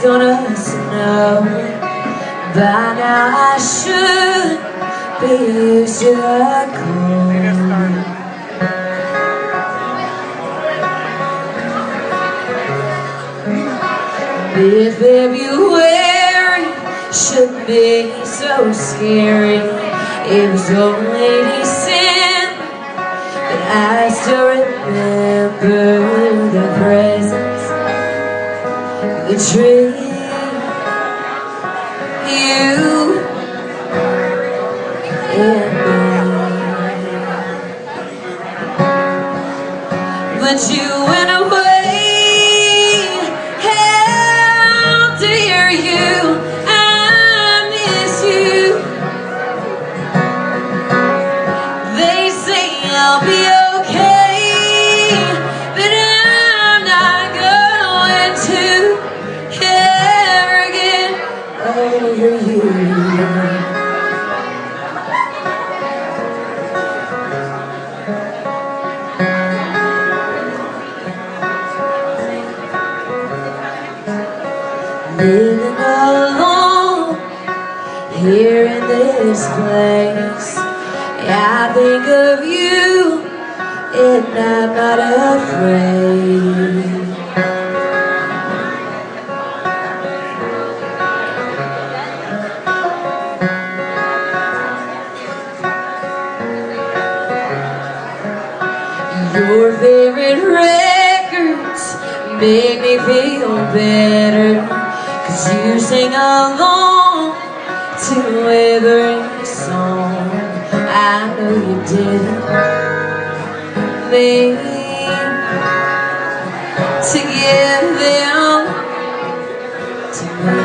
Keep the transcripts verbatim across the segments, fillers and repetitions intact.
gonna snow. By now I should be used to the cold. If February should be so scary, it was only December, but I still remember the presents, the tree, you and me. But you went away. I'll be okay, but I'm not going to ever get over you. Living alone here in this place, I think of you and I'm not afraid. Your favorite records make me feel better, 'cause you sing along to every song. I know you didn't mean to give them to me,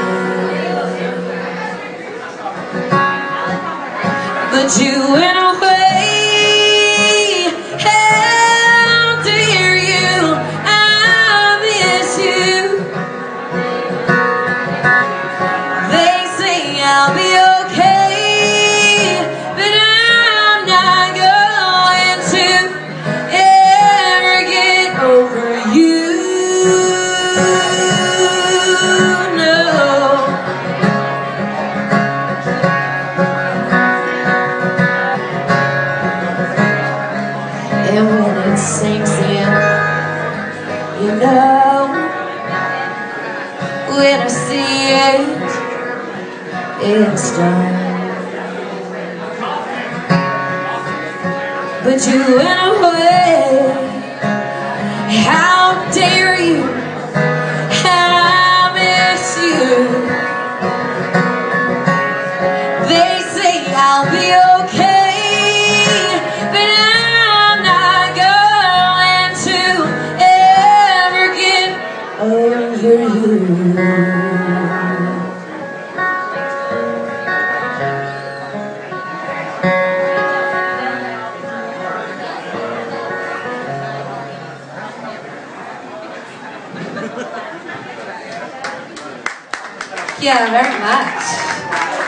but you went away. How dare you? I miss you. They say I'll be okay, but I'm not going to ever get over you. No. And when it sinks in, you know, when I see it, it's done. But you went away. How dare you? I miss you. They say I'll be okay, but I'm not going to ever get over you. Yeah, very much.